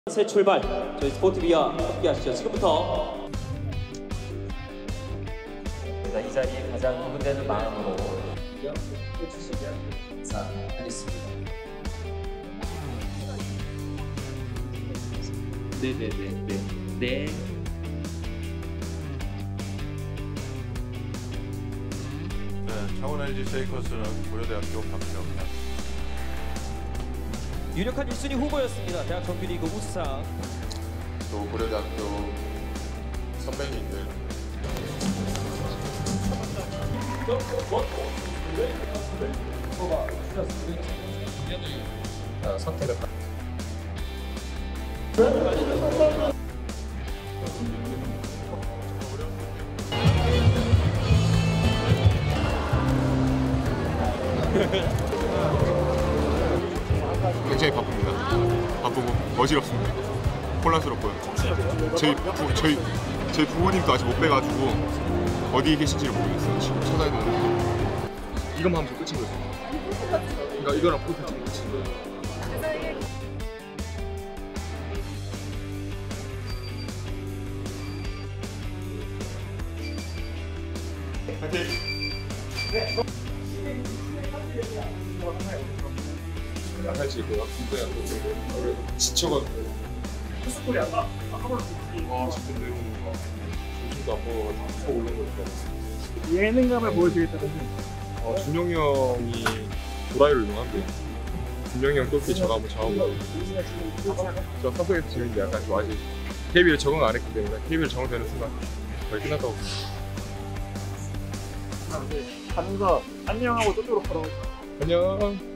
새 출발 저희 스포티비와 함께 하시죠. 지금부터 이 자리에 가장 두근대는 마음으로 해주시면 감사하겠습니다. 네. 창원 LG 세이커스는 고려대학교 박병현. 유력한 1순위 후보였습니다. 대학 정규리그 우수상. 또 고려대학교 선배님들. 선택을 굉장히 바쁩니다. 바쁘고 어지럽습니다. 혼란스럽고요. 저희 부모님도 아직 못 뵈가지고 어디에 계신지를 모르겠어요. 지금 찾아야 되는데 이것만 하면 끝인 거죠. 그러니까 이거랑 포트 찍으면 끝인 거예요. 안 할지 그 근데 지쳐가지고 코스프레 아까 지금 내려오는 거 점심도 안 먹어가지고 쳐 올린 거니까 예능감을 보여주겠다는 준영이 형이 도라이로 유명한데 준영이 형 골프 제가 한번 잡아보고 저 사석에서 재밌는데 약간 좀 아직 KBL 적응 안 했기 때문에 KBL 적응되는 순간 거의 끝났다고 가면서 안녕하고 저쪽으로 걸어. 안녕.